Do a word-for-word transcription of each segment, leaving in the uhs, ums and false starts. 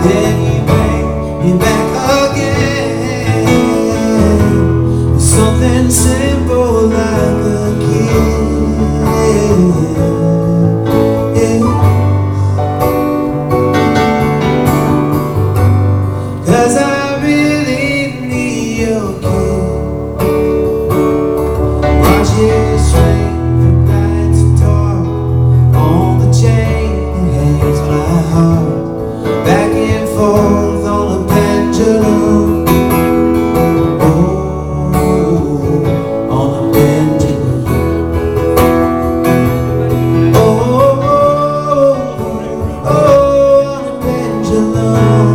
then you bring me back again. Something simple like a kiss. Cause I really need your kiss. Watch it swing from light to dark on the chain that hangs my heart, back and forth on a pendulum. Oh, on a pendulum. Oh, oh, oh, on a pendulum.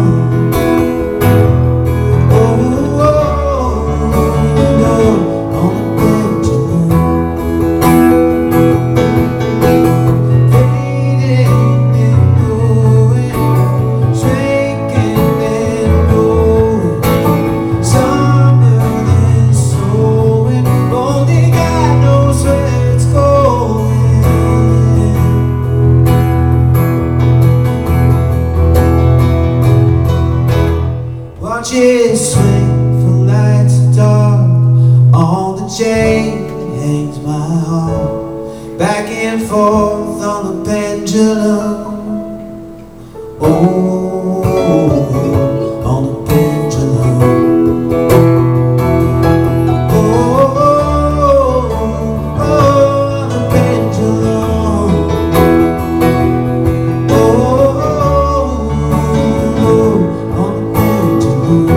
Watch it swing from light to dark on the chain that hangs my heart, back and forth on the pendulum. Oh, on the pendulum. Oh, oh, oh, on the pendulum. Oh, on the pendulum.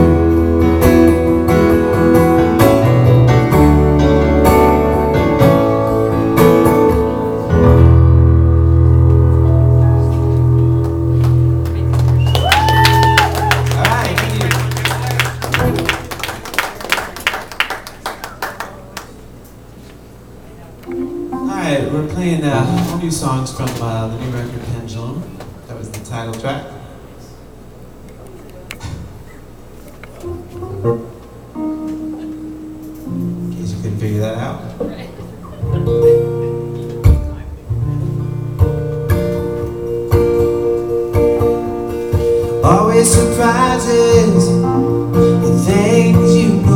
Alright, we're playing uh, all new songs from uh, the new record Pendulum. That was the title track. In case you couldn't figure that out. Always surprises the things you know.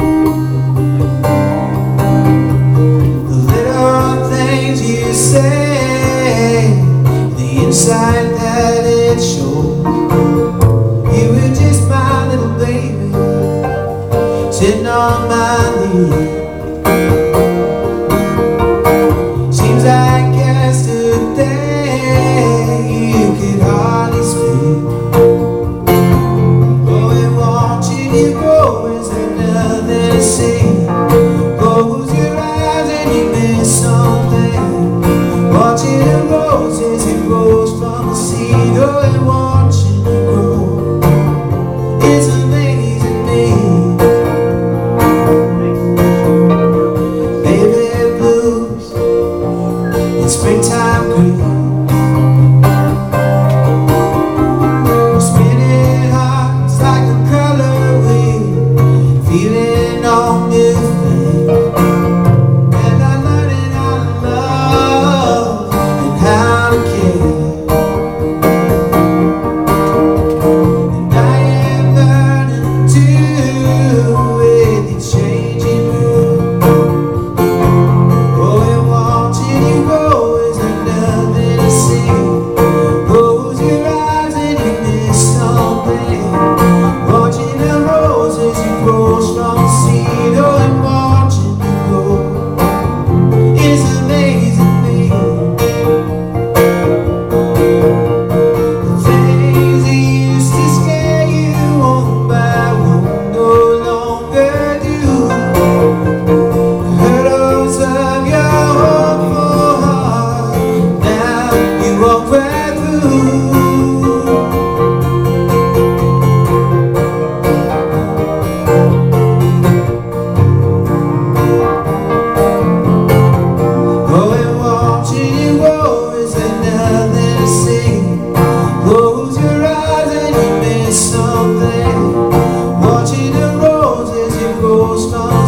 You say the inside that it shows. You were just my little baby sitting on my knee. Seems like yesterday you could hardly speak. Oh, and watching you go is nothing to see. Close your eyes and you miss something. Watching the roses, it grows from the seed. Oh, and watching it grow is amazing me. Baby blues in springtime green, spinning hearts like a color wheel, feeling all new things. Watching the roses, it grows from